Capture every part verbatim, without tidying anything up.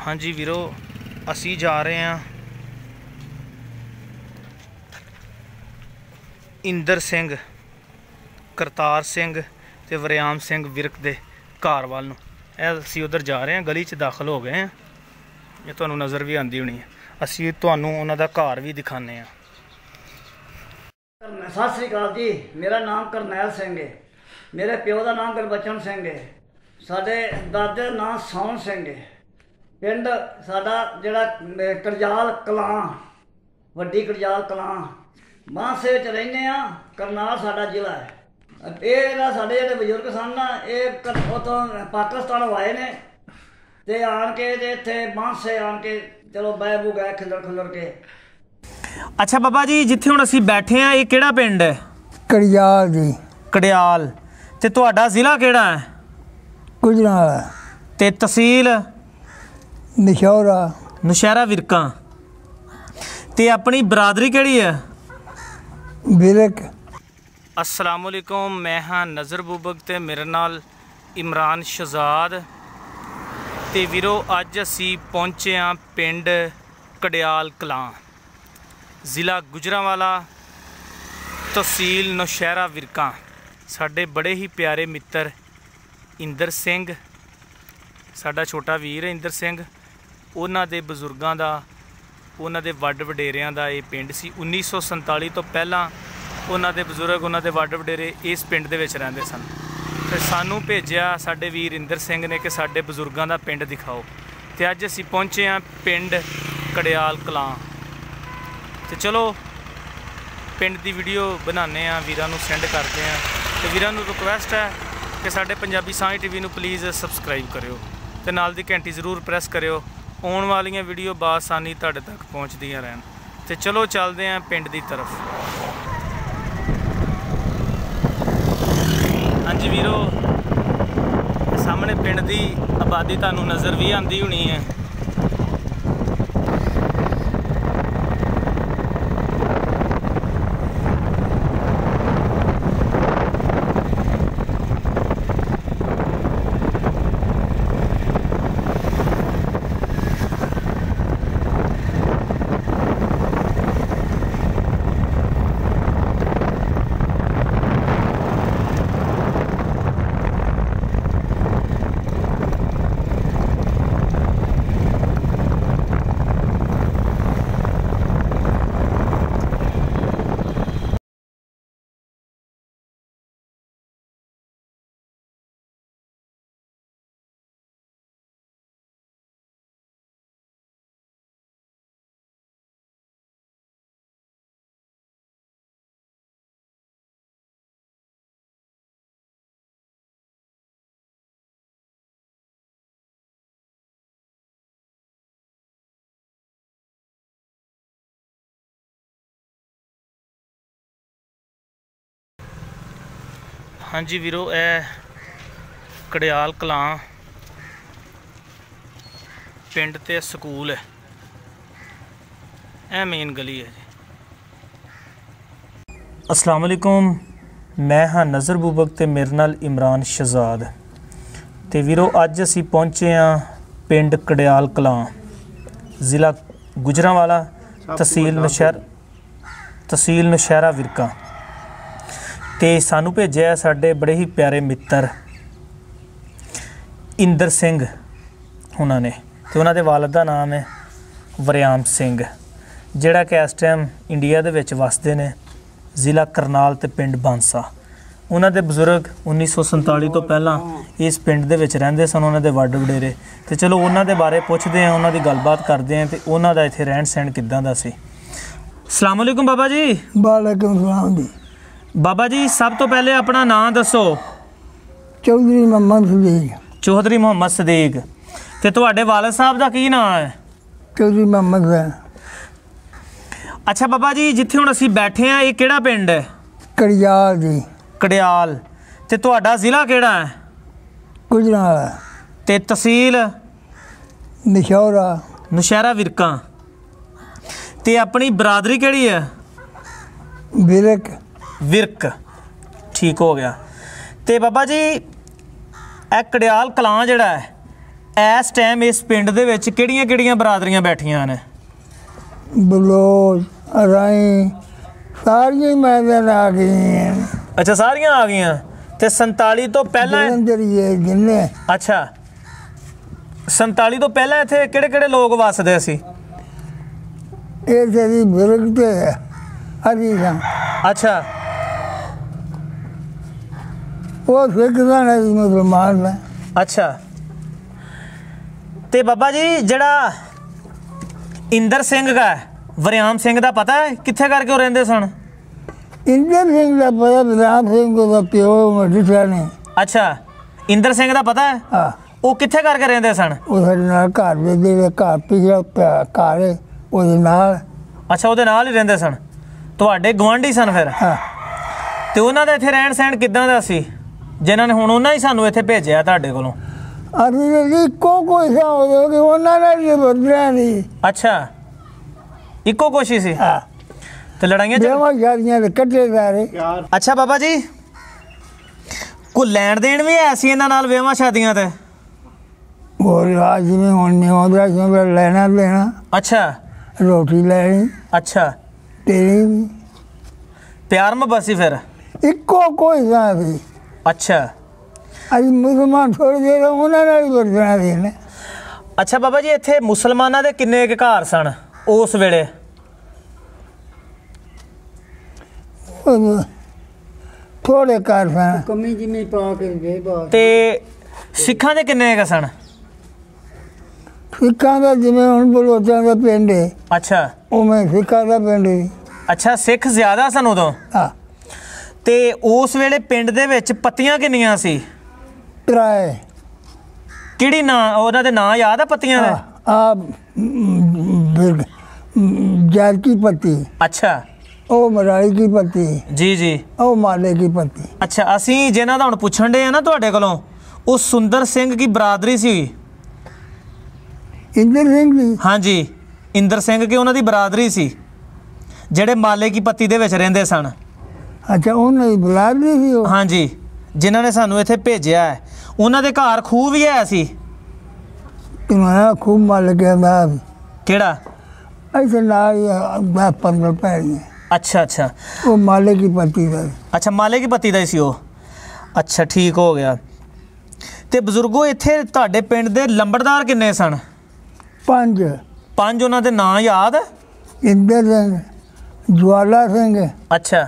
हाँ जी वीरो, असी जा रहे हैं इंदर सिंह, करतार सिंह ते वरियाम सिंह विरक दे घर वाल नूं। असी उधर जा रहे हैं, गली च दाखिल हो गए हैं। ये तुहानूं नज़र भी आती होनी है। असी तुहानूं उन्हां दा घर भी दिखाने हैं। सत श्री अकाल जी, मेरा नाम करनैल सिंह है। मेरे प्यो का नाम गुरबचन सिंह है। साडे दादे का नाम सौन सिंह है। पिंड साडा जिहड़ा करजाल कलां, वड्डी करजाल कलां मानसे च रहिंदे आ। करनाल साडा जिला है। ਇਹ ਸਾਡੇ ਜਿਹੜੇ ਬਜ਼ੁਰਗ ਸਨ ਨਾ, ਇਹ ਉੱਥੋਂ ਪਾਕਿਸਤਾਨ ਆਏ ਨੇ ਤੇ ਆਣ ਕੇ ਤੇ ਇੱਥੇ ਮਾਨਸੇ ਆਣ ਕੇ ਚਲੋ ਬਹਿ ਬੂ ਗਏ ਖਿਲਰ ਖੁਲਰ ਕੇ। ਅੱਛਾ ਬਾਬਾ ਜੀ, ਜਿੱਥੇ ਹੁਣ ਅਸੀਂ ਬੈਠੇ ਆ, ਇਹ ਕਿਹੜਾ ਪਿੰਡ ਹੈ? ਕੜਿਆਲ ਜੀ। ਕੜਿਆਲ। ਤੇ ਤੁਹਾਡਾ ਜ਼ਿਲ੍ਹਾ ਕਿਹੜਾ ਹੈ? ਗੁਜਰਾਂਵਾਲਾ। ਤੇ ਤਹਿਸੀਲ? ਨਸ਼ੌਰਾ। ਨੌਸ਼ਹਿਰਾ ਵਿਰਕਾਂ। ਤੇ ਆਪਣੀ ਬਰਾਦਰੀ ਕਿਹੜੀ ਹੈ? ਵਿਰਕ। अस्सलाम वालेकुम, मैं हाँ नज़र बूबक ते मेरे नाल इमरान शहजाद। ते वीरो अज असी पहुँचे हाँ पिंड कड़ियाल कलां, ज़िला गुजरांवाला, तहसील नौशहरा विरकां। साडे बड़े ही प्यारे मित्र इंदर सिंह, साडा छोटा वीर है इंदर सिंह। उन्हां दे बजुर्गां दा, उन्हां दे वड्ड वडेरियां दा ये पिंड सी। उन्नीस सौ संताली तो पहलां उन्हां दे बजुर्ग, उन्हां दे वड्ड वडेरे इस पिंड दे विच रहिंदे सन। ते सानूं भेजिया साडे वीर इंदर सिंह ने कि साडे बजुर्गां दा पिंड दिखाओ। ते अज असीं पहुंचे हाँ पिंड कड़ियाल कलां। ते चलो पिंड दी वीडियो बनाने आ, वीरां नूं सेंड करते हैं। ते वीरां नूं रिक्वेस्ट है कि साडे पंजाबी सांझ टीवी नूं प्लीज़ सबसक्राइब करियो ते नाल दी घंटी जरूर प्रेस करियो। आउण वालियां वीडियो बासानी तुहाडे तक पहुँचदियां रहन। ते चलो चलदे हैं पिंड दी तरफ। हाँ जी वीरो, सामने पिंड की आबादी तुहानूं नज़र भी आती होनी है। हाँ जी वीरो, ए कड़ियाल कलां पिंड ते स्कूल है। ए मेन गली है जी। अस्सलाम वालेकुम, मैं हाँ नज़र बूबक ते मेरे नाल इमरान शहजाद। ते वीरो अज असी पहुँचे हाँ पिंड कड़ियाल कलां, ज़िला गुजरांवाला, तहसील नौशहर तहसील नौशहरा विरकां। ते सानू भेजिया साडे बड़े ही प्यारे मित्र इंदर सिंह उन्होंने। तो उन्होंने वालद का नाम है वरियाम सिंह, जिहड़ा कि इस टाइम इंडिया दे विच वसदे ने, ज़िला करनाल ते पिंड बांसा। उन्हों दे बजुर्ग उन्नीस सौ संताली तो पहला इस पिंड दे विच रहिंदे सन, उन्हों दे वड्ड वडेरे। तो चलो उन्हों दे बारे पुछदे हैं, उन्हों दी गलबात करते हैं तो उन्हों दा इत्थे रहन सहन किद्दां दा सी। अस्सलाम वालेकुम बाबा जी। वालेकुम सलाम जी। बाबा जी सब तो पहले अपना नाम दसो। चौधरी मोहम्मद सदीक। चौधरी मोहम्मद सदीक। ते तुहाडे वालिद साहब दा की नाम है? चौधरी मोहम्मद है। अच्छा बाबा जी, जिथे हुण असीं बैठे हैं, ये किहड़ा पिंड है? कड़ियाल जी। कड़ियाल। ते तुहाडा ज़िला किहड़ा है? गुजरांवाला। ते तहसील? नौशहरा। नौशहरा विरकां। ते अपनी बरादरी किहड़ी है? विरक। विरक, ठीक हो गया। तो बाबा जी ए कड़ियाल कलां जिहड़ा है ਇਸ ਟਾਈਮ ਇਸ ਪਿੰਡ ਦੇ ਵਿੱਚ ਕਿਹੜੀਆਂ ਕਿਹੜੀਆਂ ਬਰਾਦਰੀਆਂ ਬੈਠੀਆਂ ਨੇ? ਬਲੋਚ ਰਾਈ ਸਾਰੀਆਂ ਮੈਦਾਨ ਆ ਗਈਆਂ। ਅੱਛਾ, ਸਾਰੀਆਂ ਆ ਗਈਆਂ। ਤੇ ਸੰਤਾਲੀ ਤੋਂ ਪਹਿਲਾਂ ਜਲੰਧਰੀਏ ਜਿੰਨੇ। ਅੱਛਾ, ਸੰਤਾਲੀ ਤੋਂ ਪਹਿਲਾਂ ਇੱਥੇ ਕਿਹੜੇ ਕਿਹੜੇ ਲੋਕ ਵਸਦੇ ਸੀ? ਇਹ ਤੇਰੀ ਬਜ਼ੁਰਗ ਤੇ ਅਜੀ ਦਾ। ਅੱਛਾ, ਉਹ ਸਿੱਖ ਦਾ ਨਹੀਂ ਮੁਸਲਮਾਨ ਦਾ। ਅੱਛਾ। ਤੇ ਬਾਬਾ ਜੀ ਜਿਹੜਾ ਇੰਦਰ ਸਿੰਘ ਦਾ ਵਰਿਆਮ ਸਿੰਘ ਦਾ ਪਤਾ ਹੈ ਕਿੱਥੇ ਕਰਕੇ ਉਹ ਰਹਿੰਦੇ ਸਨ? ਇੰਦਰ ਸਿੰਘ ਦਾ ਪਤਾ, ਵਰਿਆਮ ਸਿੰਘ ਦਾ ਪਿਓ ਮਰਦਾ ਨੇ। ਅੱਛਾ, ਇੰਦਰ ਸਿੰਘ ਦਾ ਪਤਾ ਹੈ? ਹਾਂ। ਉਹ ਕਿੱਥੇ ਕਰਕੇ ਰਹਿੰਦੇ ਸਨ? ਉਹ ਸਾਡੇ ਨਾਲ ਘਰ ਦੇ ਜਿਹੜੇ ਘਰ ਪਿਛਲਾ ਘਰ ਹੈ ਉਹਦੇ ਨਾਲ। ਅੱਛਾ, ਉਹਦੇ ਨਾਲ ਹੀ ਰਹਿੰਦੇ ਸਨ। ਤੁਹਾਡੇ ਗੁਆਂਢੀ ਸਨ ਫਿਰ? ਹਾਂ। ਤੇ ਉਹਨਾਂ ਦਾ ਇੱਥੇ ਰਹਿਣ ਸਹਿਣ ਕਿੱਦਾਂ ਦਾ ਸੀ ਜਿਨ੍ਹਾਂ ਨੇ ਹੁਣ ਉਹਨਾਂ ਹੀ ਸਾਨੂੰ ਇੱਥੇ ਭੇਜਿਆ ਤੁਹਾਡੇ ਕੋਲੋਂ? ਅਸੀਂ ਇੱਕੋ ਕੋਈ ਸਾ ਹੋ ਕਿ ਉਹਨਾਂ ਨਾਲ ਹੀ ਬਦਲਿਆ ਨਹੀਂ। ਅੱਛਾ, ਇੱਕੋ ਕੋਸ਼ਿਸ਼ ਸੀ। ਹਾਂ। ਤੇ ਲੜਾਈਆਂ ਵਿਆਹਾਂ ਸ਼ਾਦੀਆਂ ਦੇ ਕੱਟੇ ਸਾਰੇ। ਅੱਛਾ ਬਾਬਾ ਜੀ, ਕੋਈ ਲੈਣ ਦੇਣ ਵੀ ਹੈ ਸੀ ਇਹਨਾਂ ਨਾਲ ਵਿਆਹਾਂ ਸ਼ਾਦੀਆਂ ਤੇ? ਹੋਰ ਰਾਜ ਜਿਵੇਂ ਹੁਣ ਨਹੀਂ ਆਉਂਦਾ ਸੀ ਲੈਣਾ ਦੇਣਾ। ਅੱਛਾ, ਰੋਟੀ ਲੈਣੀ। ਅੱਛਾ, ਤੇਰੀ ਵੀ ਪਿਆਰ ਮੁਹੱਬਤ ਸੀ ਫਿਰ? ਇੱਕੋ ਕੋਈ ਸਾ ਸੀ। ਅੱਛਾ। ਅਸੀਂ ਮੁਸਲਮਾਨ ਥੋੜ੍ਹੇ ਜਿਹੇ ਉਹਨਾਂ ਨਾਲ ਹੀ ਵਰਤਣਾ ਸੀ ਨਾ। ਅੱਛਾ ਬਾਬਾ ਜੀ, ਇੱਥੇ ਮੁਸਲਮਾਨਾਂ ਦੇ ਕਿੰਨੇ ਕੁ ਘਰ ਸਨ ਉਸ ਵੇਲੇ? ਥੋੜੇ ਘਰ ਸਨ। ਕਮੀ ਜਿਮੀ ਪਾ ਕੇ ਦੇ ਬਾਤ। ਤੇ ਸਿੱਖਾਂ ਦੇ ਕਿੰਨੇ ਕੁ ਸਨ? ਸਿੱਖਾਂ ਦਾ ਜਿਵੇਂ ਹੁਣ ਬਲੋਚਾਂ ਦਾ ਪਿੰਡ ਹੈ। ਅੱਛਾ, ਉਵੇਂ ਸਿੱਖਾਂ ਦਾ ਪਿੰਡ ਸੀ। ਅੱਛਾ, ਸਿੱਖ ਜ਼ਿਆਦਾ ਸਨ ਉਦੋਂ? ਹਾਂ। ਤੇ ਉਸ ਵੇਲੇ ਪਿੰਡ ਦੇ ਵਿੱਚ ਪੱਤੀਆਂ ਕਿੰਨੀਆਂ ਸੀ? ਟਰਾਏ। ਕਿਹੜੀ ਨਾਂ ਉਹਨਾਂ ਦੇ ਨਾਂ ਯਾਦ ਆ ਪੱਤੀਆਂ ਦੇ? ਆ जार की पत्ती। ਅੱਛਾ, ਉਹ ਮਰਾਈ ਕੀ ਪੱਤੀ। ਜੀ ਜੀ। ਉਹ ਮਾਲੇ ਕੀ ਪੱਤੀ। ਅੱਛਾ, ਅਸੀਂ ਜਿਹਨਾਂ ਦਾ ਹੁਣ ਪੁੱਛਣ ਦੇ ਆ ਨਾ ਤੁਹਾਡੇ ਕੋਲੋਂ, ਉਹ ਸੁੰਦਰ ਸਿੰਘ ਕੀ ਬਰਾਦਰੀ ਸੀ? ਇੰਦਰ ਸਿੰਘ ਦੀ? ਹਾਂਜੀ, ਇੰਦਰ ਸਿੰਘ ਕੀ ਉਹਨਾਂ ਦੀ ਬਰਾਦਰੀ ਸੀ ਜਿਹੜੇ ਮਾਲੇ ਕੀ ਪੱਤੀ ਦੇ ਵਿੱਚ ਰਹਿੰਦੇ ਸਨ। ਅੱਛਾ, ਉਹਨਾਂ ਦੀ ਬਰਾਦਰੀ ਸੀ ਉਹ? ਹਾਂਜੀ, ਜਿਨ੍ਹਾਂ ਨੇ ਸਾਨੂੰ ਇੱਥੇ ਭੇਜਿਆ ਹੈ। ਉਹਨਾਂ ਦੇ ਘਰ ਖੂਹ ਵੀ ਹੈ ਸੀ? तुम्हारा खूब माल के बाद ਕਿਹੜਾ? ऐसे ना दस पंद्रह पैर ਅੱਛਾ ਅੱਛਾ। वो माले की पत्ती का। ਅੱਛਾ, ਮਾਲੇ ਕੀ ਪੱਤੀ ਦਾ ਹੀ ਸੀ ਉਹ। ਅੱਛਾ, ਠੀਕ ਹੋ ਗਿਆ। ਤੇ ਬਜ਼ੁਰਗੋ, ਇੱਥੇ ਤੁਹਾਡੇ ਪਿੰਡ ਦੇ ਲੰਬੜਦਾਰ ਕਿੰਨੇ ਸਨ? पंज। ਪੰਜ। ਉਹਨਾਂ ਦੇ ਨਾਂ ਯਾਦ? इंदर सिंह, ज्वाला सिंह। ਅੱਛਾ,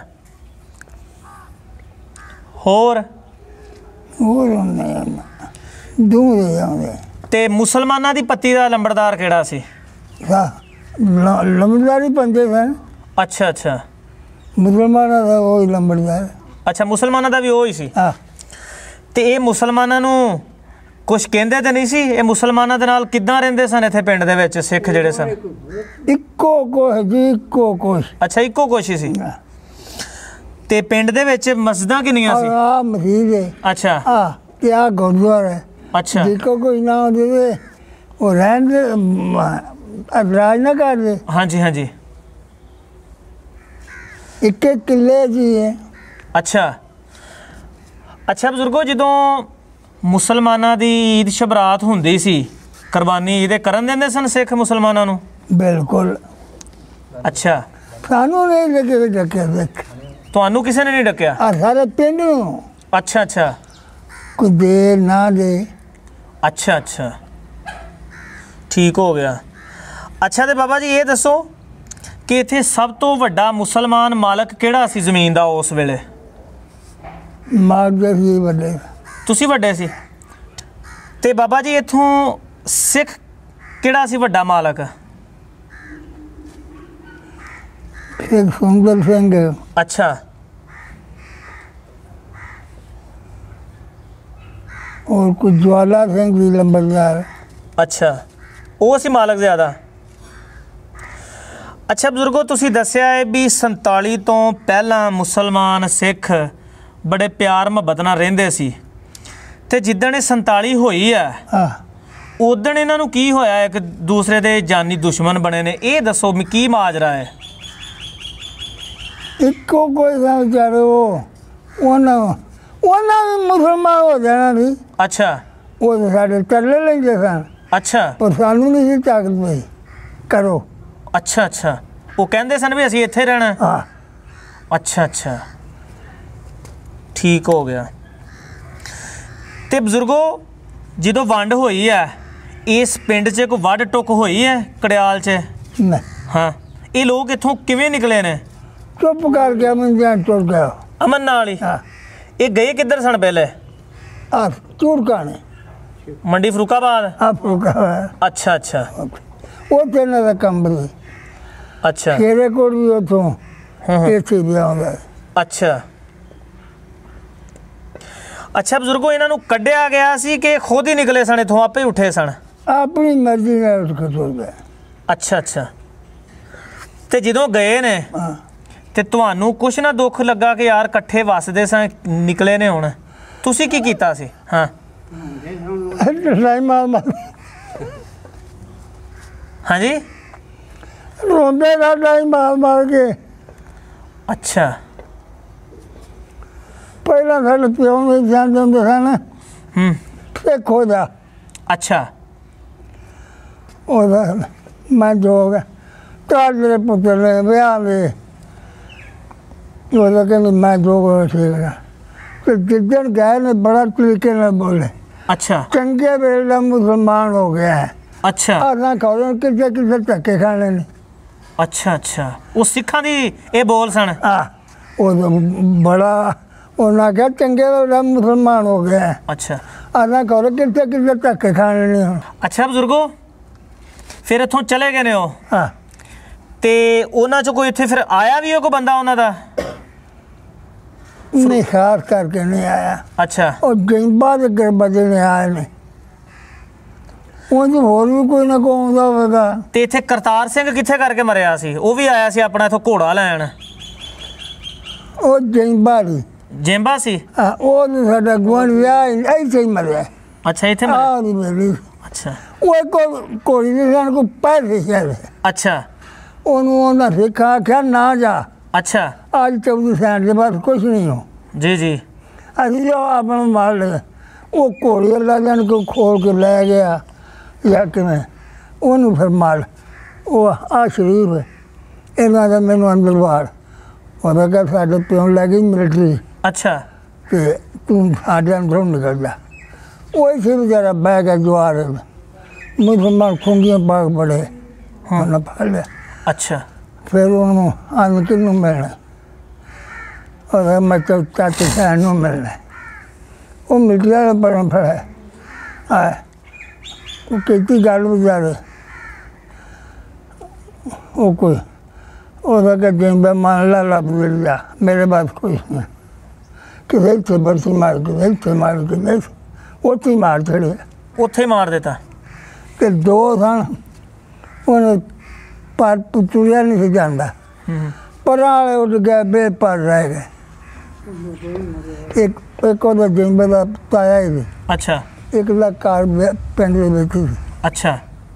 ਹੋਰ? ਹੋਰ ਦੂਰ ਜਾਂਦੇ। ਤੇ ਮੁਸਲਮਾਨਾਂ ਦੀ ਪੱਤੀ ਦਾ ਲੰਬੜਦਾਰ ਕਿਹੜਾ ਸੀ? ਲੰਬੜਦਾਰੀ ਪੰਜੇ ਸਨ। ਅੱਛਾ ਅੱਛਾ। ਮੁਸਲਮਾਨਾਂ ਦਾ ਉਹ ਲੰਬੜਦਾਰ। ਅੱਛਾ, ਮੁਸਲਮਾਨਾਂ ਦਾ ਵੀ ਉਹ ਹੀ ਸੀ। ਹਾਂ। ਤੇ ਇਹ ਮੁਸਲਮਾਨਾਂ ਨੂੰ ਕੁਛ ਕਹਿੰਦੇ ਤੇ ਨਹੀਂ ਸੀ? ਇਹ ਮੁਸਲਮਾਨਾਂ ਦੇ ਨਾਲ ਕਿੱਦਾਂ ਰਹਿੰਦੇ ਸਨ ਇੱਥੇ ਪਿੰਡ ਦੇ ਵਿੱਚ ਸਿੱਖ ਜਿਹੜੇ ਸਨ? ਇੱਕੋ ਕੁਛ ਜੀ, ਇੱਕੋ ਕੁਛ। ਅੱਛਾ, ਇੱਕੋ ਕੁਛ ਹੀ ਸੀ। ਤੇ ਪਿੰਡ ਦੇ ਵਿੱਚ ਮਸਜਿਦਾਂ ਕਿੰਨੀਆਂ ਸੀ? ਆ ਮਸਜਿਦ ਹੈ। ਅੱਛਾ। ਆ ਤੇ ਆ ਗੁਰਦੁਆਰਾ ਹੈ। ਅੱਛਾ। ਦੇਖੋ ਕੋਈ ਨਾ ਦੇ ਉਹ ਰਹਿਣ ਦੇ ਅਦਰਾਜ ਨਾ ਕਰਦੇ। ਹਾਂਜੀ ਹਾਂਜੀ। ਇੱਕ ਇੱਕ ਕਿੱਲੇ ਜੀ ਹੈ। ਅੱਛਾ ਅੱਛਾ। ਬਜ਼ੁਰਗੋ, ਜਦੋਂ ਮੁਸਲਮਾਨਾਂ ਦੀ ਈਦ ਸ਼ਬਰਾਤ ਹੁੰਦੀ ਸੀ, ਕੁਰਬਾਨੀ ਇਹਦੇ ਕਰਨ ਦਿੰਦੇ ਸਨ ਸਿੱਖ ਮੁਸਲਮਾਨਾਂ ਨੂੰ? ਬਿਲਕੁਲ। ਅੱਛਾ, ਸਾਨੂੰ ਨਹੀਂ ਲੱਗੇ ਡੱਕਿਆ ਦੇਖ। ਤੁਹਾਨੂੰ ਕਿਸੇ ਨੇ ਨਹੀਂ ਡੱਕਿਆ? ਆ ਸਾਰੇ ਪਿੰਡ ਨੂੰ। ਅੱਛਾ ਅੱਛਾ। ਕੋਈ ਦੇ ਨਾ ਦੇ। ਅੱਛਾ ਅੱਛਾ, ਠੀਕ ਹੋ ਗਿਆ। ਅੱਛਾ, ਤੇ ਬਾਬਾ ਜੀ ਇਹ ਦੱਸੋ ਕਿ ਇੱਥੇ ਸਭ ਤੋਂ ਵੱਡਾ ਮੁਸਲਮਾਨ ਮਾਲਕ ਕਿਹੜਾ ਸੀ ਜ਼ਮੀਨ ਦਾ ਉਸ ਵੇਲੇ? ਮਾਰਦੇ ਸੀ ਵੱਡੇ। ਤੁਸੀਂ ਵੱਡੇ ਸੀ? ਤੇ ਬਾਬਾ ਜੀ ਇੱਥੋਂ ਸਿੱਖ ਕਿਹੜਾ ਸੀ ਵੱਡਾ ਮਾਲਕ? ਇੱਕ ਸੁੰਦਰ ਸਿੰਘ। ਅੱਛਾ। और कुछ ज्वाला सिंह भी लंबरदार। ਅੱਛਾ, ਉਹ ਸੀ ਮਾਲਕ ਜ਼ਿਆਦਾ। ਅੱਛਾ ਬਜ਼ੁਰਗੋ, ਤੁਸੀਂ ਦੱਸਿਆ ਹੈ ਵੀ ਸੰਤਾਲੀ ਤੋਂ ਪਹਿਲਾਂ ਮੁਸਲਮਾਨ ਸਿੱਖ ਬੜੇ ਪਿਆਰ ਮੁਹੱਬਤ ਨਾਲ ਰਹਿੰਦੇ ਸੀ, ਤੇ ਜਿੱਦਣ ਇਹ ਸੰਤਾਲੀ ਹੋਈ ਹੈ ਉਦਣ ਇਹਨਾਂ ਨੂੰ ਕੀ ਹੋਇਆ? ਇੱਕ ਦੂਸਰੇ ਦੇ ਜਾਨੀ ਦੁਸ਼ਮਣ ਬਣੇ ਨੇ। ਇਹ ਦੱਸੋ ਕੀ ਮਾਜਰਾ ਹੈ? ਇੱਕੋ ਕੋਈ ਵਿਚਾਰੇ ਉਹ ਉਹਨਾਂ ਉਹਨਾਂ ਵੀ ਮੁਸਲਮਾਨ ਹੋ ਜਾਣਾ ਸੀ। ਅੱਛਾ। ਉਹ ਤਾਂ ਸਾਡੇ ਤਰਲੇ ਲੈਂਦੇ ਸਨ, ਅੱਛਾ ਪਰ ਸਾਨੂੰ ਨਹੀਂ ਸੀ ਤਾਕਤ ਪਈ ਕਰੋ। ਅੱਛਾ ਅੱਛਾ, ਉਹ ਕਹਿੰਦੇ ਸਨ ਵੀ ਅਸੀਂ ਇੱਥੇ ਰਹਿਣਾ। ਹਾਂ ਅੱਛਾ ਅੱਛਾ, ਠੀਕ ਹੋ ਗਿਆ। ਤੇ ਬਜ਼ੁਰਗੋ, ਜਦੋਂ ਵੰਡ ਹੋਈ ਹੈ ਇਸ ਪਿੰਡ 'ਚ ਕੋਈ ਵੱਢ ਟੁੱਕ ਹੋਈ ਹੈ ਕੜਿਆਲ 'ਚ? ਨਹੀਂ, ਹਾਂ, ਇਹ ਲੋਕ ਇੱਥੋਂ ਕਿਵੇਂ ਨਿਕਲੇ ਨੇ? ਚੁੱਪ ਕਰ ਗਿਆ, ਮੈਂ ਜਾਨ ਟੁੱਟ ਗਿਆ। ਅਮਨ ਨਾਲ ਹੀ? ਹਾਂ, ਇਹ ਗਏ ਕਿੱਧਰ ਸਨ ਪਹਿਲੇ? ਆ ਚੂੜਕਾ ਨੇ ਮੰਡੀ ਫਰੂਕਾਬਾਦ? ਆ ਫਰੂਕਾ। ਅੱਛਾ ਅੱਛਾ ਉੱਥੇ ਇਹਨਾਂ ਦਾ ਕੰਮ ਵੀ ਅੱਛਾ। ਸ਼ੇਰੇ ਕੋਲ ਵੀ ਉੱਥੋਂ ਹਾਂ ਹਾਂ, ਇੱਥੇ ਵੀ ਆਉਂਦਾ। ਅੱਛਾ ਅੱਛਾ ਬਜ਼ੁਰਗੋ, ਇਹਨਾਂ ਨੂੰ ਕੱਢਿਆ ਗਿਆ ਸੀ ਕਿ ਖੁਦ ਹੀ ਨਿਕਲੇ ਸਨ ਇੱਥੋਂ, ਆਪੇ ਹੀ ਉੱਠੇ ਸਨ? ਆਪਣੀ ਮਰਜ਼ੀ ਨਾਲ ਉੱਠ ਕੇ ਤੁਰ ਗਏ। ਅੱਛਾ ਅੱਛਾ, ਤੇ ਜਦੋਂ ਗਏ ਨੇ ਹਾਂ, ਤੇ ਤੁਹਾਨੂੰ ਕੁਛ ਨਾ ਦੁੱਖ ਲੱਗਾ ਕਿ ਯਾਰ ਇਕੱਠੇ ਵੱਸਦੇ ਸਾਂ, ਨਿਕਲੇ ਨੇ ਹੁਣ, ਤੁਸੀਂ ਕੀ ਕੀਤਾ ਸੀ? ਹਾਂ ਨਹੀਂ ਮਾਰ ਮਾਰ ਹਾਂਜੀ, ਰੋਂਦੇ ਦਾ ਨਹੀਂ ਮਾਰ ਮਾਰ ਕੇ। ਅੱਛਾ ਪਹਿਲਾਂ ਸਾਡੇ ਪਿਓ ਨੂੰ ਜਾਣਦੇ ਹੁੰਦੇ ਸਨ, ਹੂੰ, ਦੇਖੋ ਦਾ ਅੱਛਾ ਉਹਦਾ ਮੈਂ ਜੋਗ ਤਾਂ ਮੇਰੇ ਪੁੱਤਰ ਨੇ ਵਿਆਹ ਦੇ ਉਹਦਾ ਕਹਿੰਦੇ ਮੈਂ ਜੋਗ ਸੀਗਾ। ਤੇ ਜਿੱਦਣ ਗਏ ਨੇ ਬੜਾ ਤਰੀਕੇ ਨਾਲ ਬੋਲੇ, ਅੱਛਾ ਚੰਗੇ ਵੇਲੇ ਦਾ ਮੁਸਲਮਾਨ ਹੋ ਗਿਆ ਹੈ। ਅੱਛਾ ਆਹ ਖਾਣ ਕਿਸੇ ਕਿਸੇ ਧੱਕੇ ਖਾਣੇ ਨੇ। ਅੱਛਾ ਅੱਛਾ, ਉਹ ਸਿੱਖਾਂ ਦੀ ਇਹ ਬੋਲ ਸਨ? ਆ ਉਹ ਬੜਾ ਉਹਨਾਂ ਕਿਹਾ ਚੰਗੇ ਵੇਲੇ ਦਾ ਮੁਸਲਮਾਨ ਹੋ ਗਿਆ ਹੈ। ਅੱਛਾ, ਆਹ ਖਾਓ ਕਿਸੇ ਕਿਸੇ ਧੱਕੇ ਖਾਣੇ ਨੇ ਹੁਣ। ਅੱਛਾ ਬਜ਼ੁਰਗੋ, ਫਿਰ ਇੱਥੋਂ ਚਲੇ ਗਏ ਨੇ ਉਹ, ਹਾਂ, ਤੇ ਉਹਨਾਂ 'ਚ ਕੋਈ ਇੱਥੇ ਫਿਰ ਆਇਆ ਵੀ ਉਹ ਕੋਈ ਬੰਦਾ ਉਹਨਾਂ ਦਾ? ਨਹੀਂ, ਖਾਸ ਕਰਕੇ ਨਹੀਂ ਆਇਆ। ਅੱਛਾ, ਉਹ ਜੈਂਬਾ ਦੇ ਗਰਬਦੇ ਨੇ ਆਏ ਨੇ, ਉਹ ਹੋਰ ਵੀ ਕੋਈ ਨਾ ਕੋਈ ਆਉਂਦਾ ਹੋਵੇਗਾ। ਤੇ ਇੱਥੇ ਕਰਤਾਰ ਸਿੰਘ ਕਿੱਥੇ ਕਰਕੇ ਮਰਿਆ ਸੀ? ਉਹ ਵੀ ਆਇਆ ਸੀ ਆਪਣਾ ਇੱਥੋਂ ਘੋੜਾ ਲੈਣ? ਉਹ ਜੈਂਬਾ ਦੀ ਜੇਂਬਾ ਸੀ? ਹਾਂ, ਉਹ ਤਾਂ ਸਾਡਾ ਗੁਆਂਢ ਵਿਆਹ ਇੱਥੇ ਹੀ ਮਰਿਆ। ਅੱਛਾ, ਇੱਥੇ ਮਰਿਆ? ਆਹ ਨਹੀਂ ਮੇਰੀ ਅੱਛਾ ਉਹ ਕੋ ਕੋੜੀ ਦੇ ਸਾਨੂੰ ਕੋ ਪੈਸੇ ਚਾਹੀਦੇ। ਅੱਛਾ ਉਹਨੂੰ ਉਹਨਾਂ ਸਿੱਖਾ ਆਖਿਆ ਨਾ ਜਾ, ਅੱਛਾ, ਅੱਜ ਚੌਵੀ ਸੈਂਟ ਦੇ ਬਾਅਦ ਕੁਛ ਨਹੀਂ ਹੋ। ਜੀ ਜੀ, ਅਸੀਂ ਜੋ ਆਪਣਾ ਮਾਰ ਲਿਆ। ਉਹ ਘੋੜੀ ਅੱਲਾ ਜਾਨ ਕੋ ਖੋਲ ਕੇ ਲੈ ਗਿਆ ਜਾਂ ਕਿਵੇਂ, ਉਹਨੂੰ ਫਿਰ ਮਾਰ। ਉਹ ਆ ਸ਼ਰੀਫ ਇਹਨਾਂ ਦਾ ਮੈਨੂੰ ਅੰਦਰ ਬਾਹਰ ਉਹਦਾ ਕਿਹਾ ਸਾਡੇ ਪਿਓ ਲੈ ਗਈ ਮਿਲਟਰੀ, ਅੱਛਾ, ਤੇ ਤੂੰ ਸਾਡੇ ਅੰਦਰੋਂ ਨਿਕਲ ਜਾ। ਉਹ ਇਸੇ ਵਿਚਾਰਾ ਬਹਿ ਗਿਆ ਜਵਾਰ ਮੁਸਲਮਾਨ ਖੁੰਗੀਆਂ ਪਾਕ ਬੜੇ ਉਹਨੇ ਫੜ ਲਿਆ। ਅੱਛਾ, ਫਿਰ ਉਹਨੂੰ ਅੰਨ ਕਿਹਨੂੰ ਮਿਲਣਾ, ਉਹਦਾ ਮਤਲਬ ਚਾਚੇ ਸੈਨ ਨੂੰ ਮਿਲਣਾ। ਉਹ ਮਿਲਟਰੀ ਵਾਲਾ ਬੜਾ ਫੜਿਆ ਆ, ਉਹ ਕੀਤੀ ਗੱਲ ਵਿਚਾਰੇ ਉਹ ਕੋਈ ਉਹਦਾ ਕਿ ਜਿੰਦਾ ਮੰਨ ਲਾ ਲੱਭ ਮਿਲ ਜਾ, ਮੇਰੇ ਬਾਤ ਕੋਈ ਨਹੀਂ। ਕਿਸੇ ਇੱਥੇ ਬਰਸੀ ਮਾਰ ਕੇ ਇੱਥੇ ਮਾਰ ਕੇ ਨਹੀਂ, ਉੱਥੇ ਮਾਰ ਛੜਿਆ, ਉੱਥੇ ਮਾਰ ਦਿੱਤਾ? ਤੇ ਦੋ ਸਨ ਉਹਨੇ ਪਰ ਤੁਰਿਆ ਨਹੀਂ ਸੀ ਜਾਂਦਾ, ਪਰਾਂ ਵਾਲੇ ਉੱਡ ਗਏ, ਬੇਪਰ ਰਹਿ ਗਏ। ਇੱਕ ਇੱਕ ਉਹਦਾ ਜਿੰਦਾ ਦਾ ਤਾਇਆ ਹੀ ਸੀ, ਅੱਛਾ, ਇੱਕ ਦਾ ਘਰ ਪਿੰਡ ਦੇ ਵਿੱਚ ਸੀ। ਅੱਛਾ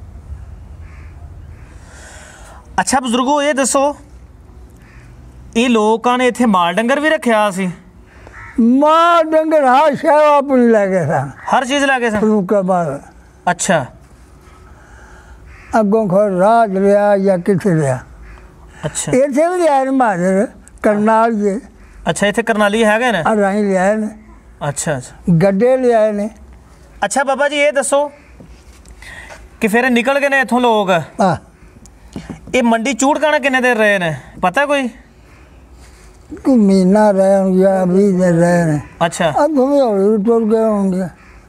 ਅੱਛਾ ਬਜ਼ੁਰਗੋ, ਇਹ ਦੱਸੋ ਇਹ ਲੋਕਾਂ ਨੇ ਇੱਥੇ ਮਾਲ ਡੰਗਰ ਵੀ ਰੱਖਿਆ ਸੀ? ਮਾਂ ਡੰਗਰ ਹਰ ਸ਼ੈ ਆਪਣੀ ਲੈ ਗਏ ਸਨ, ਹਰ ਚੀਜ਼ ਲੈ ਗਏ ਸਨ? ਫਰੂਕਾਬਾਦ ਅੱਛਾ, ਅੱਗੋਂ ਖੋ ਰਾਜ ਰਿਹਾ ਜਾਂ ਕਿੱਥੇ ਰਿਹਾ। ਅੱਛਾ ਇੱਥੇ ਵੀ ਲਿਆ ਨੇ ਮਾਜਰ ਕਰਨਾਲ ਜੇ, ਅੱਛਾ, ਇੱਥੇ ਕਰਨਾਲੀ ਹੈਗੇ ਨੇ? ਆ ਰਾਹੀਂ ਲਿਆਏ ਨੇ, ਅੱਛਾ ਅੱਛਾ ਗੱਡੇ ਲਿਆਏ ਨੇ। ਅੱਛਾ ਬਾਬਾ ਜੀ, ਇਹ ਦੱਸੋ ਕਿ ਫਿਰ ਨਿਕਲ ਗਏ ਨੇ ਇੱਥੋਂ ਲੋਕ, ਆ ਇਹ ਮੰਡੀ ਚੂੜਕਾਣਾ ਕਿੰਨੇ ਦਿਨ ਰਹੇ ਨੇ ਪਤਾ ਕੋਈ? ਕੋਈ ਮਹੀਨਾ ਰਹੇ ਹੋਣਗੇ ਜਾਂ ਵੀਹ ਦਿਨ ਰਹੇ ਨੇ। ਅੱਛਾ, ਅੱਗੋਂ ਵੀ ਹੌਲੀ ਤੁਰ ਗਏ ਹੋਣਗੇ।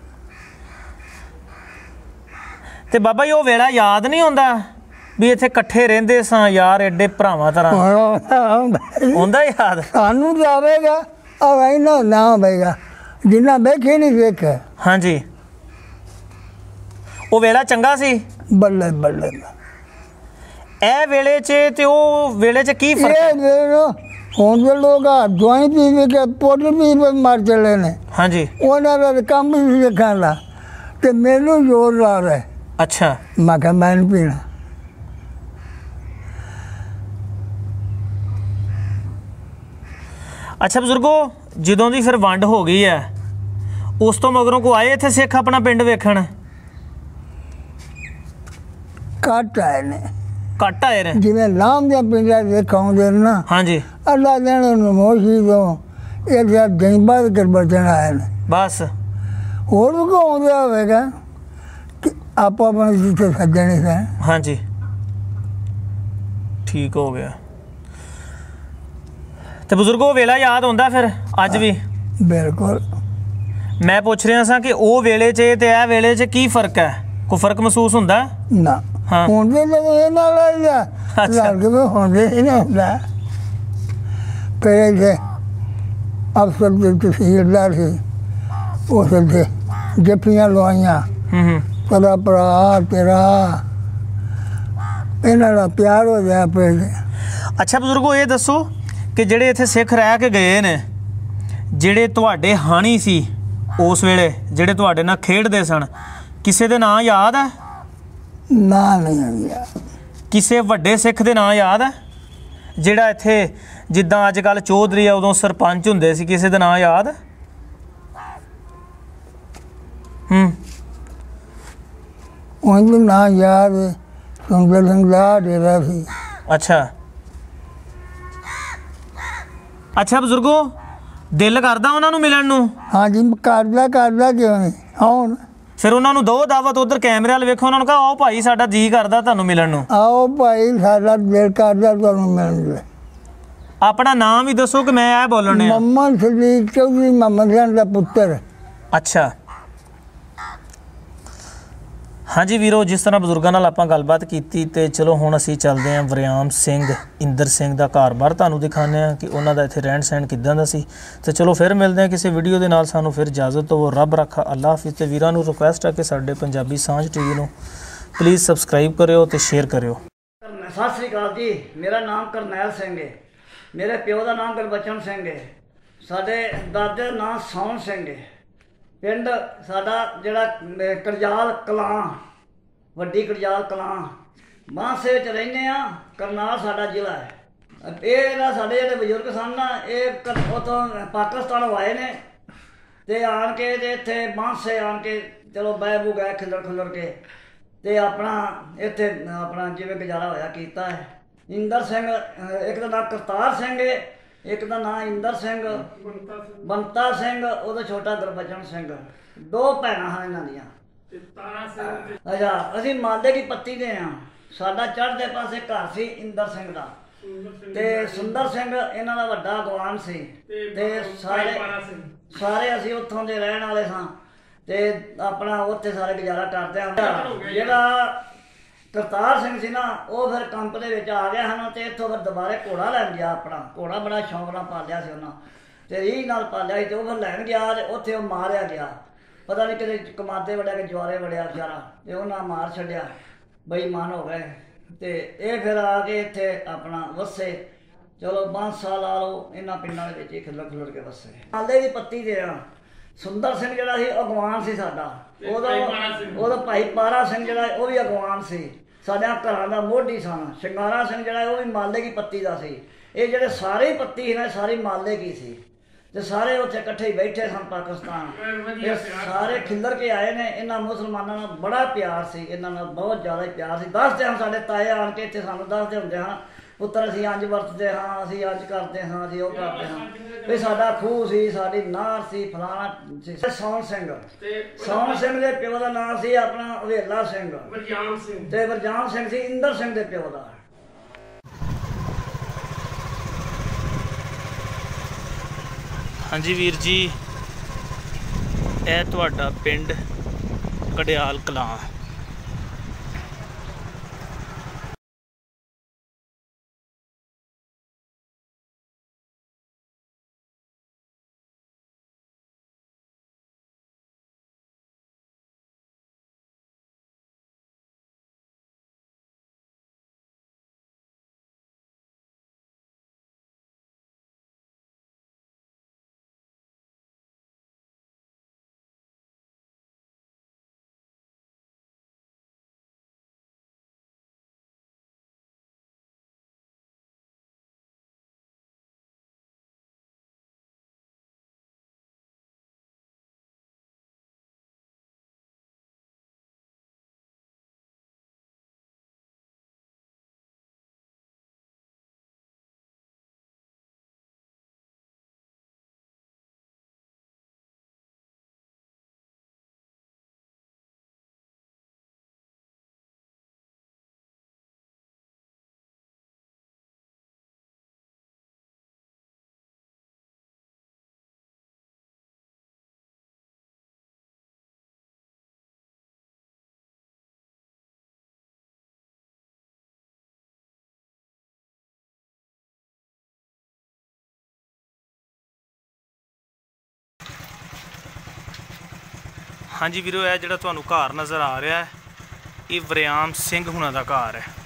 ਤੇ ਬਾਬਾ ਜੀ ਉਹ ਵੇਲਾ ਯਾਦ ਨਹੀਂ ਹੁੰਦਾ ਵੀ ਇੱਥੇ ਇਕੱਠੇ ਰਹਿੰਦੇ ਸਾਂ ਯਾਰ, ਐਡੇ ਭਰਾਵਾਂ ਤਰ੍ਹਾਂ? ਹੁੰਦਾ ਯਾਦ? ਸਾਨੂੰ ਜਾਵੇਗਾ ਆ ਇਹਨਾਂ ਨਾ ਹੋਵੇਗਾ ਜਿੰਨਾ ਵੇਖੇ ਨਹੀਂ ਵੇਖ। ਹਾਂਜੀ, ਉਹ ਵੇਲਾ ਚੰਗਾ ਸੀ? ਬੱਲੇ ਬੱਲੇ ਇਹ ਵੇਲੇ 'ਚ ਤੇ ਉਹ ਵੇਲੇ 'ਚ ਕੀ ਫਰਕ? ਇਹ ਵੇਖੋ ਹੁਣ ਦੇ ਲੋਕ ਆ ਦਵਾਈ ਪੀ ਕੇ ਪੋਟਲ ਪੀ ਕੇ ਮਰ ਚਲੇ ਨੇ। ਹਾਂਜੀ, ਉਹਨਾਂ ਦਾ ਕੰਮ ਹੀ ਵੇਖਣ ਦਾ, ਤੇ ਮੈਨੂੰ ਜ਼ੋਰ ਲਾ ਰਿਹਾ। ਅੱਛਾ, ਮੈਂ ਕਿਹਾ ਮੈਂ ਨਹੀਂ ਪੀਣਾ। ਅੱਛਾ ਬਜ਼ੁਰਗੋ, ਜਦੋਂ ਦੀ ਫਿਰ ਵੰਡ ਹੋ ਗਈ ਹੈ उस तो मगरों को आए इत्थे सिख अपना पिंड वेखण? घट आए ने, घट आए ने जिवें लाम दे पिंडां विच आउंदे ने ना। हाँ जी। अल्लाह देने नमोशी तो एक दिन बाद गुरबचन आए ने बस। होर भी कोई आउंदा होवेगा कि आप अपने जिथे सज्जने से। हाँ जी, ठीक हो गया। तो बजुर्गो वेला याद आउंदा फिर अज भी? बिल्कुल। मैं पूछ रहा सा कि वो वेले च ते ए वेले च की फर्क है? कोई फर्क महसूस होंदा? ना। हाँ। हुंदे तो ये ना लगा अच्छा। लग के हुंदे ही ना हुंदा। पहले अफसर के तहसीलदार से उस थे जफियां लवाइयां, तेरा भरा तेरा इन्हां दा प्यार हो गया पे। अच्छा बजुर्गो ये दसो कि जेड़े इत्थे सिख रह के गए ने, जेड़े तुहाडे हानी सी उस वेले, जेड़े तुहाडे नाल खेडदे सन, किसे दे नाम याद है? ना नहीं है। किसे वड्डे सिख दे नाम याद है? जेड़ा इत्थे जिद्दां अजकल चौधरी आ उदों सरपंच हुंदे सी, किसे दे नाम याद? हूँ उनका नाम याद सुंदर सिंह दा डेरा सी। अच्छा अच्छा बजुर्गो, दिल करदा उन्हां नूं मिलण नूं? हाँ जी, करदा करदा क्यों नहीं आउण। फिर उन्हां नूं दो दावत, उधर कैमरे वाल वेखो, उन्हां नूं कहो आओ भाई साडा जी करदा तुहानूं मिलण नूं। आओ भाई साडा दिल करदा तुहानूं मिलण नूं। अपना नाम ही दसो कि मैं ए बोलने। मोहम्मद सदीक चौधरी, मोहम्मद खान का पुत्र। अच्छा हाँ जी वीरो, जिस तरह बजुर्गों नाल आपां गलबात कीती ते चलो हुण असीं चलदे हां वरियाम सिंह इंदर सिंह दा घर बार तुहानूं दिखाने आ कि उन्हां दा इत्थे रहन सहन किदां दा सी। ते चलो फिर मिलदे हां किसी वीडियो दे नाल। सानूं फिर इजाजत हो, रब रखा, अल्लाह हाफिज़। ते वीरां नूं रिक्वेस्ट है कि साडे पंजाबी सांझ टीवी नूं प्लीज़ सबसक्राइब करियो ते शेयर करियो। सत श्री अकाल जी, मेरा नाम करनैल सिंह है। मेरे प्यो का नाम गुरबचन सिंह है। साडे दादे का नाम सौन सिंह है। पिंड साडा जिहड़ा करजाल कलां, वड्डी करजाल कलां, मानसे च रहिंदे आ। करनाल साडा जिला है। ਇਹ ਨਾ ਸਾਡੇ ਜਿਹੜੇ ਬਜ਼ੁਰਗ ਸਨ ਨਾ, ਇਹ ਉੱਥੋਂ ਪਾਕਿਸਤਾਨੋਂ ਆਏ ਨੇ ਤੇ ਆਣ ਕੇ ਤੇ ਇੱਥੇ ਮਾਨਸੇ ਆਣ ਕੇ ਚਲੋ ਬਹਿ ਬੂ ਗਏ ਖਿੱਲਰ ਖੁੱਲਰ ਕੇ ਤੇ ਆਪਣਾ ਇੱਥੇ ਆਪਣਾ ਜਿਵੇਂ ਗੁਜ਼ਾਰਾ ਹੋਇਆ ਕੀਤਾ ਹੈ। ਇੰਦਰ ਸਿੰਘ, ਇੱਕ ਦਾ ਨਾਂ ਕਰਤਾਰ ਸਿੰਘ ਹੈ, ਇੱਕ ਦਾ ਨਾਂ ਇੰਦਰ ਸਿੰਘ, ਬੰਤਾ ਸਿੰਘ, ਉਹਦਾ ਛੋਟਾ ਗੁਰਬਚਨ ਸਿੰਘ। ਦੋ ਭੈਣਾਂ ਹਨ ਇਹਨਾਂ ਦੀਆਂ। ਅੱਛਾ, ਅਸੀਂ ਮਾਲੇ ਦੀ ਪੱਤੀ ਦੇ ਹਾਂ। ਸਾਡਾ ਚੜ੍ਹਦੇ ਪਾਸੇ ਘਰ ਸੀ ਇੰਦਰ ਸਿੰਘ ਦਾ, ਤੇ ਸੁੰਦਰ ਸਿੰਘ ਇਹਨਾਂ ਦਾ ਵੱਡਾ ਅਗਵਾਨ ਸੀ। ਤੇ ਸਾਰੇ ਸਾਰੇ ਅਸੀਂ ਉੱਥੋਂ ਦੇ ਰਹਿਣ ਵਾਲੇ ਸਾਂ ਤੇ ਆਪਣਾ ਉੱਥੇ ਸਾਰੇ ਗੁਜ਼ਾਰਾ ਕਰਦੇ ਹਾਂ। ਜਿਹੜਾ ਕਰਤਾਰ ਸਿੰਘ ਸੀ ਨਾ, ਉਹ ਫਿਰ ਕੰਪ ਦੇ ਵਿੱਚ ਆ ਗਿਆ ਹਨ ਤੇ ਇੱਥੋਂ ਫਿਰ ਦੁਬਾਰੇ ਘੋੜਾ ਲੈਣ ਗਿਆ। ਆਪਣਾ ਘੋੜਾ ਬੜਾ ਸ਼ੌਂਕ ਨਾਲ ਪਾਲਿਆ ਸੀ ਉਹਨਾਂ, ਤੇ ਰੀਝ ਨਾਲ ਪਾਲਿਆ ਸੀ। ਤੇ ਉਹ ਫਿਰ ਲੈਣ ਗਿਆ ਤੇ ਉੱਥੇ ਉਹ ਮਾਰਿਆ ਗਿਆ। ਪਤਾ ਨਹੀਂ ਕਿਤੇ ਕਮਾਦੇ ਵੜਿਆ ਕਿ ਜਵਾਰੇ ਵੜਿਆ ਵਿਚਾਰਾ, ਤੇ ਉਹਨਾਂ ਮਾਰ ਛੱਡਿਆ। ਬੇਈਮਾਨ ਹੋ ਗਏ। ਤੇ ਇਹ ਫਿਰ ਆ ਕੇ ਇੱਥੇ ਆਪਣਾ ਵਸੇ। ਚਲੋ ਪੰਜ ਸਾਲ ਲਾ ਲਓ ਇਹਨਾਂ ਪਿੰਡਾਂ ਦੇ ਵਿੱਚ ਹੀ ਖਿੱਲਰ ਖੁੱਲਰ ਕੇ ਵਸੇ। ਮਾਲੇ ਦੀ ਪੱਤੀ ਦੇ ਆ। ਸੁੰਦਰ ਸਿੰਘ ਜਿਹੜਾ ਸੀ ਅਗਵਾਨ ਸੀ ਸਾਡਾ। ਉਹਦਾ ਉਹਦਾ ਭਾਈ ਪਾਰਾ ਸਿੰਘ ਜਿਹੜਾ ਉਹ ਵੀ ਅਗਵਾਨ ਸੀ। ਸਾਡਿਆਂ ਘਰਾਂ ਦਾ ਮੋਢੀ ਸਨ। ਸ਼ਿੰਗਾਰਾ ਸਿੰਘ ਜਿਹੜਾ ਉਹ ਵੀ ਮਾਲੇ ਦੀ ਪੱਤੀ ਦਾ ਸੀ। ਇਹ ਜਿਹੜੇ ਸਾਰੇ ਹੀ ਪੱਤੀ ਸੀ ਨਾ, ਸਾਰੀ ਮਾਲੇ ਕੀ ਸੀ। ਤੇ ਸਾਰੇ ਉੱਥੇ ਇਕੱਠੇ ਹੀ ਬੈਠੇ ਸਨ ਪਾਕਿਸਤਾਨ। ਇਹ ਸਾਰੇ ਖਿੱਲਰ ਕੇ ਆਏ ਨੇ। ਇਹਨਾਂ ਮੁਸਲਮਾਨਾਂ ਨਾਲ ਬੜਾ ਪਿਆਰ ਸੀ, ਇਹਨਾਂ ਨਾਲ ਬਹੁਤ ਜ਼ਿਆਦਾ ਹੀ ਪਿਆਰ ਸੀ। ਦੱਸਦੇ ਹਨ ਸਾਡੇ ਤਾਏ ਆਣ ਕੇ ਇੱਥੇ ਸਾਨੂੰ ਦੱਸਦੇ ਹੁੰਦੇ ਹਨ, ਪੁੱਤਰ ਅਸੀਂ ਇੰਝ ਵਰਤਦੇ ਹਾਂ, ਅਸੀਂ ਇੰਝ ਕਰਦੇ ਹਾਂ, ਅਸੀਂ ਉਹ ਕਰਦੇ ਹਾਂ ਵੀ ਸਾਡਾ ਖੂਹ ਸੀ, ਸਾਡੀ ਨਾਰ ਸੀ, ਫਲਾਣਾ ਸੀ। ਸੌਣ ਸਿੰਘ, ਸੌਣ ਸਿੰਘ ਦੇ ਪਿਓ ਦਾ ਨਾਂ ਸੀ ਆਪਣਾ ਵੇਲਾ ਸਿੰਘ, ਤੇ ਵਰਜਾਮ ਸਿੰਘ ਸੀ ਇੰਦਰ ਸਿੰਘ ਦੇ ਪਿਓ ਦਾ। ਹਾਂਜੀ ਵੀਰ ਜੀ, ਇਹ ਤੁਹਾਡਾ ਪਿੰਡ ਕੜਿਆਲ ਕਲਾਂ। हाँ जी वीरो, यह जो तुहानू घर नज़र आ रहा है ये वरियाम सिंह हुणां दा घर है।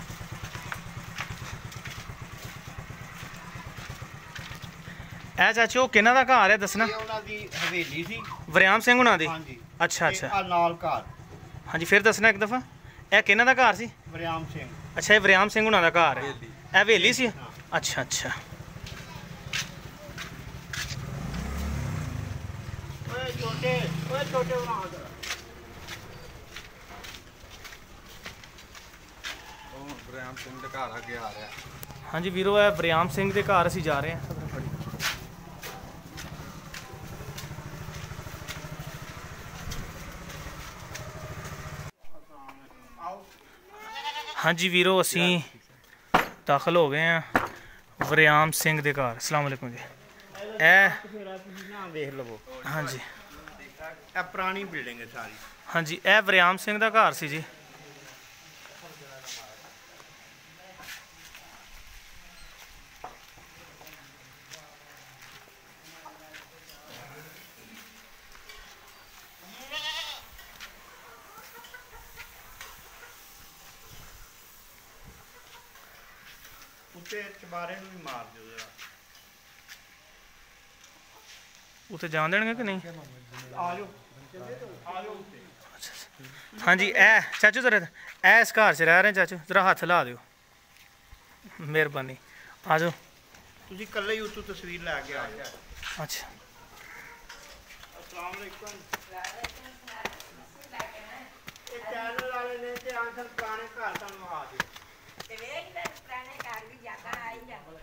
ए चाचे वो किन्हां दा घर है दसना? हवेली सी वरियाम सिंह हुणां दी? हाँ जी। अच्छा अच्छा आ नाल घर हाँ जी, फिर दसना एक दफ़ा ए किन्हां दा घर सी? वरियाम सिंह। अच्छा, ये वरियाम सिंह हुणां दा घर है, ए हवेली सी? अच्छा अच्छा। ओए छोटे ओए छोटे वहां आ वरियाम सिंह दे घर आगे आ रहा है। हाँ जी वीरो, है वरियाम सिंह के घर असीं जा रहे हैं। हाँ जी वीरो, असीं दाखिल हो गए हैं वरियाम सिंह के घर। अस्सलाम वालेकुम जी। ए देख लवो। हाँ जी, ए पुरानी बिल्डिंग है सारी। हाँ जी, ए वरियाम सिंह का घर सी जी। उत्ते चबारे नूं भी मार दिओ जरा। उत्थे जान देंगे कि नहीं? आ जाओ आ जाओ उत्ते। हाँ जी, ए चाचू जरा ए इस घर च रह रहे हैं चाचू, जरा हाथ ला दिओ मेहरबानी। आ जाओ। तुसीं कल्ले ही उत्तों तस्वीर लैके आ जाओ। अच्छा, अस्सलाम वालेकुम। ये चैनल वाले ने ते आंसर पुराने घर तुहानूं आ दिओ। ते वेख ले पुराने घर भी ज्यादा आई जा।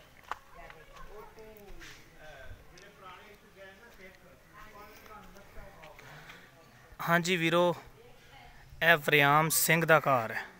हाँ जी वीरो, ए वरियाम सिंह का घर है।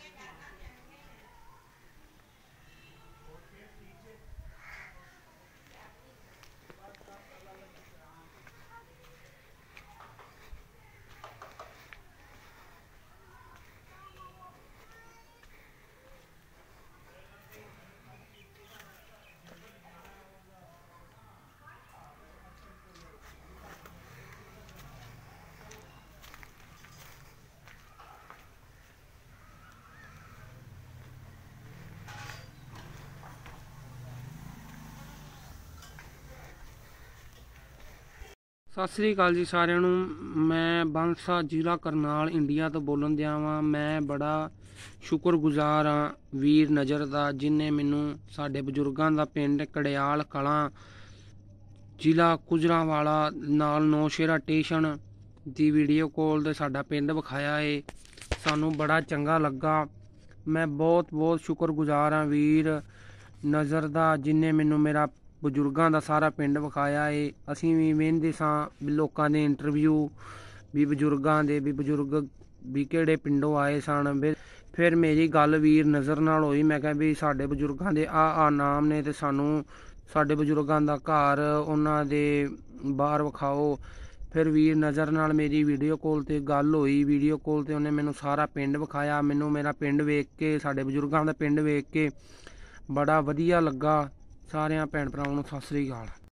ਸਤਿ ਸ੍ਰੀ ਅਕਾਲ ਜੀ ਸਾਰਿਆਂ ਨੂੰ। ਮੈਂ ਬਾਂਸਾ ਜ਼ਿਲ੍ਹਾ ਕਰਨਾਲ ਇੰਡੀਆ ਤੋਂ ਬੋਲਣ ਦਿਆ ਵਾਂ। ਮੈਂ ਬੜਾ ਸ਼ੁਕਰਗੁਜ਼ਾਰ ਹਾਂ ਵੀਰ ਨਜ਼ਰ ਦਾ, ਜਿਨੇ ਮੈਨੂੰ ਸਾਡੇ ਬਜ਼ੁਰਗਾਂ ਦਾ ਪਿੰਡ ਕੜਿਆਲ ਕਲਾਂ ਜ਼ਿਲ੍ਹਾ ਗੁਜਰਾਂਵਾਲਾ ਨਾਲ ਨੌਸ਼ੇਰਾ ਸਟੇਸ਼ਨ ਦੀ ਵੀਡੀਓ ਕਾਲ ਤੇ ਸਾਡਾ ਪਿੰਡ ਵਿਖਾਇਆ ਏ। ਸਾਨੂੰ ਬੜਾ ਚੰਗਾ ਲੱਗਾ। ਮੈਂ ਬਹੁਤ ਬਹੁਤ ਸ਼ੁਕਰਗੁਜ਼ਾਰ ਹਾਂ ਵੀਰ ਨਜ਼ਰ ਦਾ, ਜਿਨੇ ਮੈਨੂੰ ਮੇਰਾ ਬਜ਼ੁਰਗਾਂ ਦਾ ਸਾਰਾ ਪਿੰਡ ਵਿਖਾਇਆ ਏ। ਅਸੀਂ ਵੀ ਵੇਖਦੇ ਸਾਂ ਵੀ ਲੋਕਾਂ ਦੇ ਇੰਟਰਵਿਊ ਵੀ ਬਜ਼ੁਰਗਾਂ ਦੇ ਵੀ ਬਜ਼ੁਰਗ ਵੀ ਕਿਹੜੇ ਪਿੰਡੋਂ ਆਏ ਸਨ। ਫਿਰ ਮੇਰੀ ਗੱਲ ਵੀਰ ਨਜ਼ਰ ਨਾਲ ਹੋਈ। ਮੈਂ ਕਿਹਾ ਵੀ ਸਾਡੇ ਬਜ਼ੁਰਗਾਂ ਦੇ ਆ ਆ ਨਾਮ ਨੇ ਤੇ ਸਾਨੂੰ ਸਾਡੇ ਬਜ਼ੁਰਗਾਂ ਦਾ ਘਰ ਉਹਨਾਂ ਦੇ ਬਾਹਰ ਵਿਖਾਓ। ਫਿਰ ਵੀਰ ਨਜ਼ਰ ਨਾਲ ਮੇਰੀ ਵੀਡੀਓ ਕਾਲ ਤੇ ਗੱਲ ਹੋਈ। ਵੀਡੀਓ ਕਾਲ ਤੇ ਉਹਨੇ ਮੈਨੂੰ ਸਾਰਾ ਪਿੰਡ ਵਿਖਾਇਆ। ਮੈਨੂੰ ਮੇਰਾ ਪਿੰਡ ਵੇਖ ਕੇ, ਸਾਡੇ ਬਜ਼ੁਰਗਾਂ ਦਾ ਪਿੰਡ ਵੇਖ ਕੇ ਬੜਾ ਵਧੀਆ ਲੱਗਾ। ਸਾਰਿਆਂ ਭੈਣ ਭਰਾਵਾਂ ਨੂੰ ਸਤਿ ਸ੍ਰੀ ਅਕਾਲ।